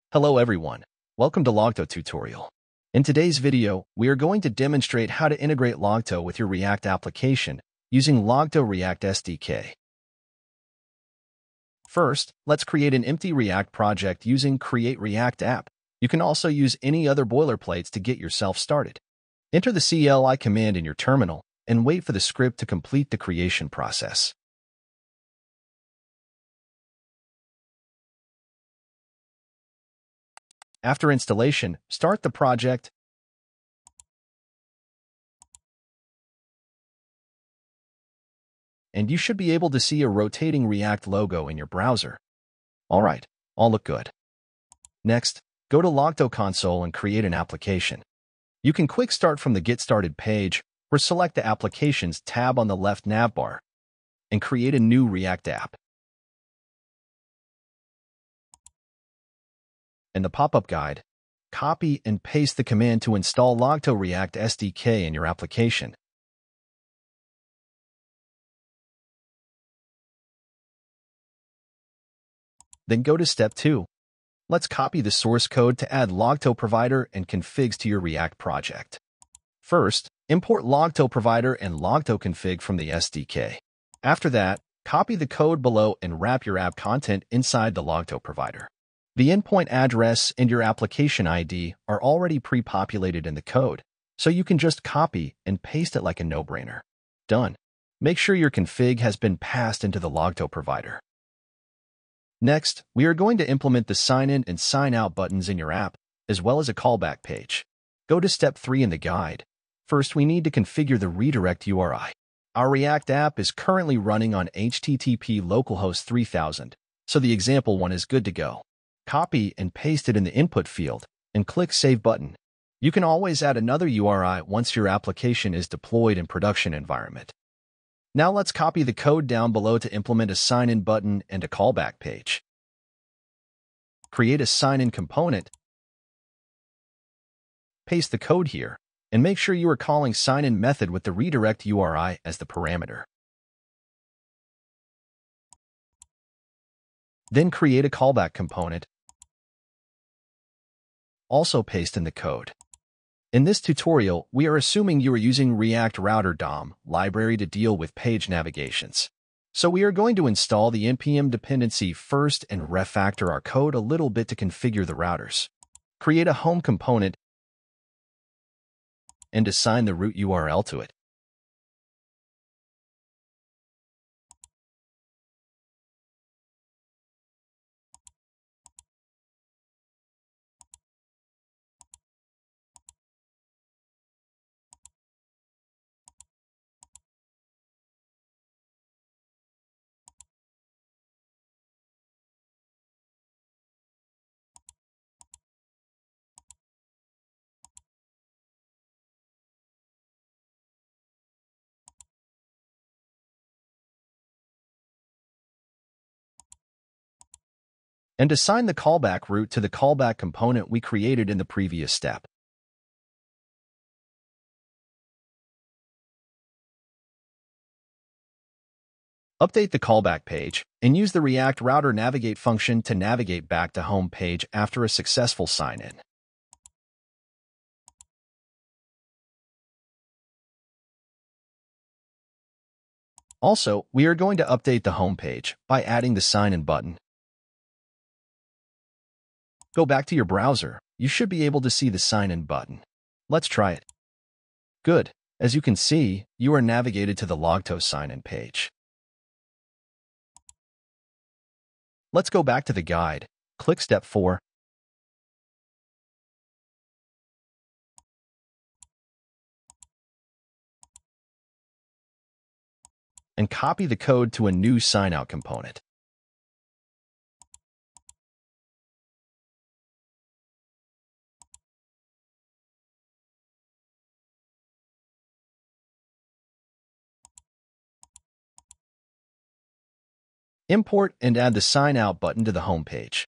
Hello everyone, welcome to Logto tutorial. In today's video, we are going to demonstrate how to integrate Logto with your React application using Logto React SDK. First, let's create an empty React project using Create React App. You can also use any other boilerplates to get yourself started. Enter the CLI command in your terminal and wait for the script to complete the creation process. After installation, start the project and you should be able to see a rotating React logo in your browser. Alright, all look good. Next, go to Logto console and create an application. You can quick start from the Get Started page or select the Applications tab on the left navbar and create a new React app. In the pop-up guide, copy and paste the command to install Logto React SDK in your application. Then go to step 2. Let's copy the source code to add Logto Provider and configs to your React project. First, import Logto Provider and Logto config from the SDK. After that, copy the code below and wrap your app content inside the Logto Provider. The endpoint address and your application ID are already pre-populated in the code, so you can just copy and paste it like a no-brainer. Done. Make sure your config has been passed into the Logto Provider. Next, we are going to implement the Sign-in and Sign-out buttons in your app, as well as a callback page. Go to step 3 in the guide. First, we need to configure the redirect URI. Our React app is currently running on HTTP localhost 3000, so the example one is good to go. Copy and paste it in the input field, and click Save button. You can always add another URI once your application is deployed in production environment. Now let's copy the code down below to implement a sign-in button and a callback page. Create a sign-in component, paste the code here, and make sure you are calling sign-in method with the redirect URI as the parameter. Then create a callback component. Also paste in the code. In this tutorial, we are assuming you are using React Router DOM library to deal with page navigations. So we are going to install the npm dependency first and refactor our code a little bit to configure the routers. Create a home component and assign the root URL to it. And assign the callback route to the callback component we created in the previous step. Update the callback page and use the React Router Navigate function to navigate back to home page after a successful sign-in. Also, we are going to update the home page by adding the sign-in button. Go back to your browser. You should be able to see the sign-in button. Let's try it. Good. As you can see, you are navigated to the Logto sign-in page. Let's go back to the guide. Click step 4. And copy the code to a new sign-out component. Import and add the Sign Out button to the home page.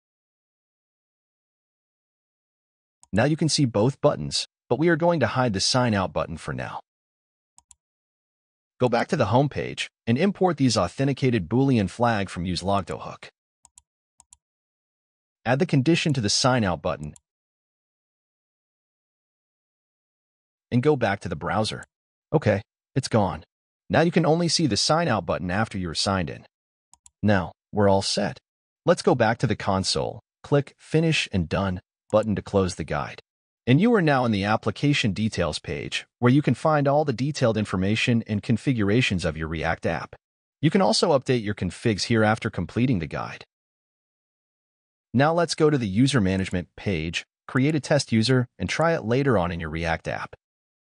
Now you can see both buttons, but we are going to hide the Sign Out button for now. Go back to the home page and import these authenticated Boolean flag from use Logto hook. Add the condition to the Sign Out button and go back to the browser. Okay, it's gone. Now you can only see the Sign Out button after you're signed in. Now, we're all set. Let's go back to the console, click Finish and Done button to close the guide. And you are now in the Application Details page, where you can find all the detailed information and configurations of your React app. You can also update your configs here after completing the guide. Now let's go to the User Management page, create a test user, and try it later on in your React app.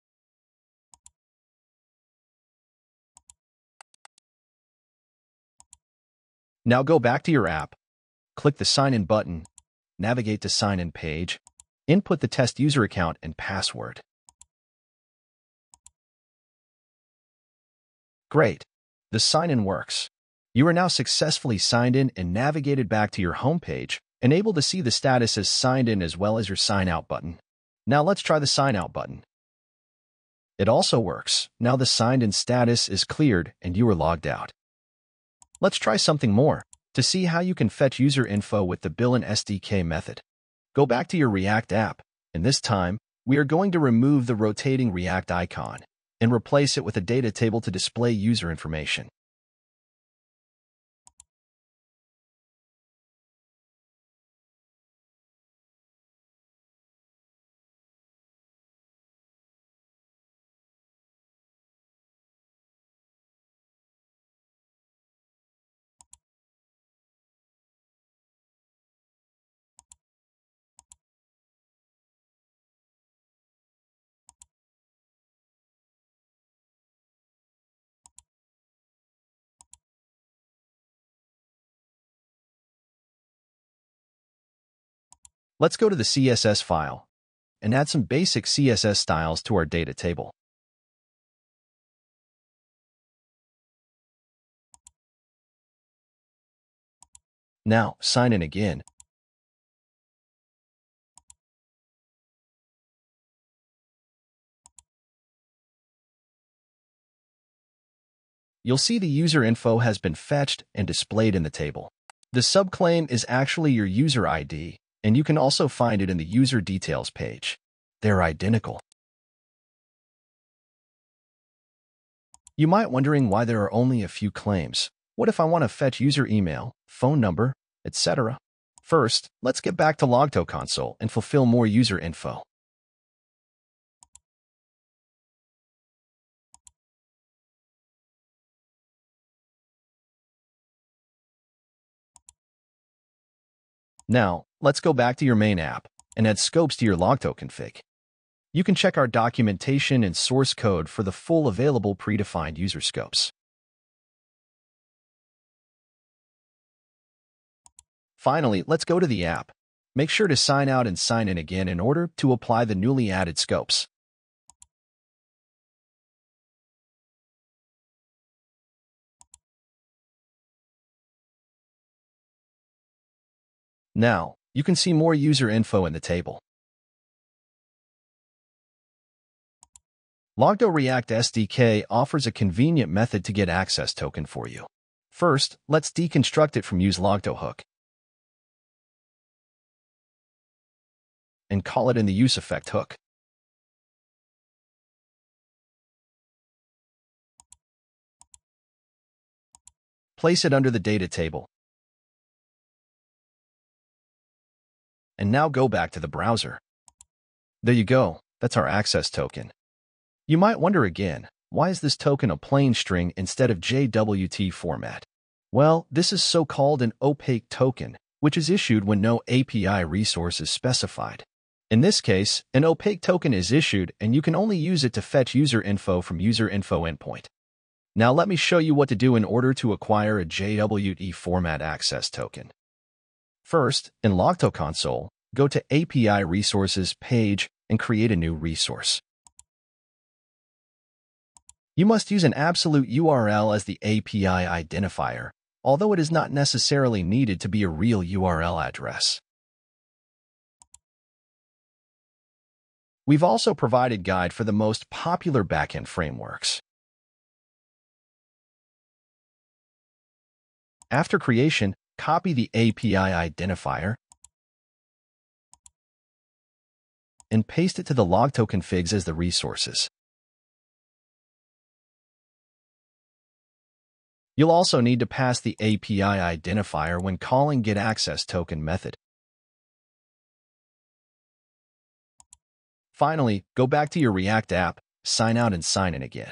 Now go back to your app, click the Sign In button, navigate to Sign In page, input the test user account and password. Great! The sign-in works. You are now successfully signed in and navigated back to your home page and able to see the status as signed in as well as your Sign Out button. Now let's try the Sign Out button. It also works. Now the signed in status is cleared and you are logged out. Let's try something more to see how you can fetch user info with the Built-in SDK method. Go back to your React app, and this time, we are going to remove the rotating React icon and replace it with a data table to display user information. Let's go to the CSS file and add some basic CSS styles to our data table. Now, sign in again. You'll see the user info has been fetched and displayed in the table. The subclaim is actually your user ID, and you can also find it in the user details page. They're identical. You might wondering why there are only a few claims. What if I want to fetch user email, phone number, etc.? First, let's get back to Logto console and fulfill more user info. Now, let's go back to your main app and add scopes to your Logto config. You can check our documentation and source code for the full available predefined user scopes. Finally, let's go to the app. Make sure to sign out and sign in again in order to apply the newly added scopes. Now, you can see more user info in the table. Logto React SDK offers a convenient method to get access token for you. First, let's deconstruct it from use Logto hook and call it in the use effect hook. Place it under the data table. And now go back to the browser. There you go. That's our access token. You might wonder again, why is this token a plain string instead of JWT format? Well, this is so-called an opaque token, which is issued when no API resource is specified. In this case, an opaque token is issued and you can only use it to fetch user info from user info endpoint. Now let me show you what to do in order to acquire a JWT format access token. First, in Logto console, go to API Resources page and create a new resource. You must use an absolute URL as the API identifier, although it is not necessarily needed to be a real URL address. We've also provided guide for the most popular backend frameworks. After creation, copy the API identifier and paste it to the Logto configs as the resources. You'll also need to pass the API identifier when calling getAccessToken method. Finally, go back to your React app, sign out and sign in again.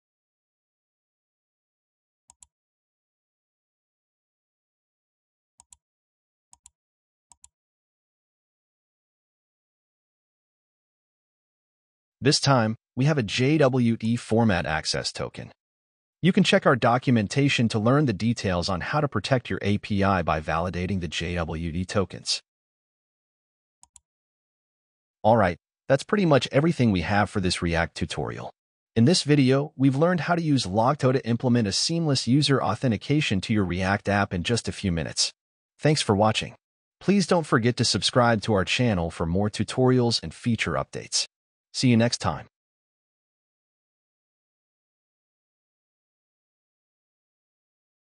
This time, we have a JWT format access token. You can check our documentation to learn the details on how to protect your API by validating the JWT tokens. Alright, that's pretty much everything we have for this React tutorial. In this video, we've learned how to use Logto to implement a seamless user authentication to your React app in just a few minutes. Thanks for watching. Please don't forget to subscribe to our channel for more tutorials and feature updates. See you next time.